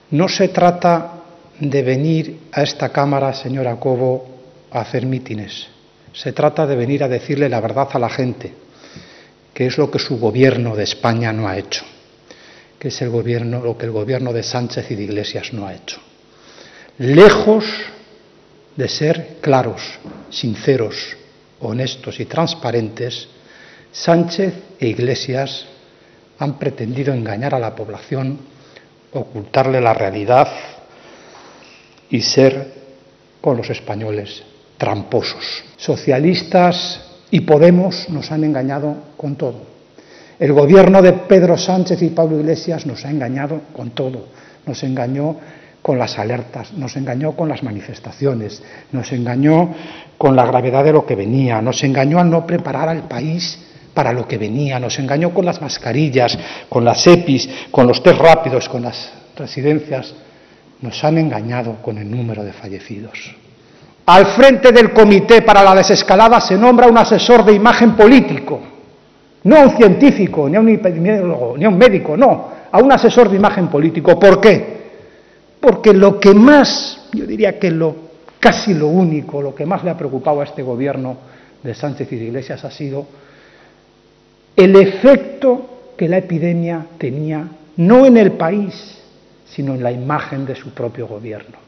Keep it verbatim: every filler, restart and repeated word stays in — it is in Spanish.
No se trata de venir a esta Cámara, señora Cobo, a hacer mítines. Se trata de venir a decirle la verdad a la gente, que es lo que su gobierno de España no ha hecho, que es el gobierno, lo que el gobierno de Sánchez y de Iglesias no ha hecho. Lejos de ser claros, sinceros, honestos y transparentes, Sánchez e Iglesias han pretendido engañar a la población, ocultarle la realidad y ser, con los españoles, tramposos. Socialistas y Podemos nos han engañado con todo. El gobierno de Pedro Sánchez y Pablo Iglesias nos ha engañado con todo. Nos engañó con las alertas, nos engañó con las manifestaciones, nos engañó con la gravedad de lo que venía, nos engañó al no preparar al país para lo que venía, nos engañó con las mascarillas, con las EPIs, con los test rápidos, con las residencias, nos han engañado con el número de fallecidos. Al frente del Comité para la Desescalada se nombra un asesor de imagen político, no a un científico, ni a un epidemiólogo, ni a un médico, no, a un asesor de imagen político. ¿Por qué? Porque lo que más, yo diría que lo, casi lo único, lo que más le ha preocupado a este gobierno de Sánchez y de Iglesias ha sido el efecto que la epidemia tenía, no en el país, sino en la imagen de su propio gobierno.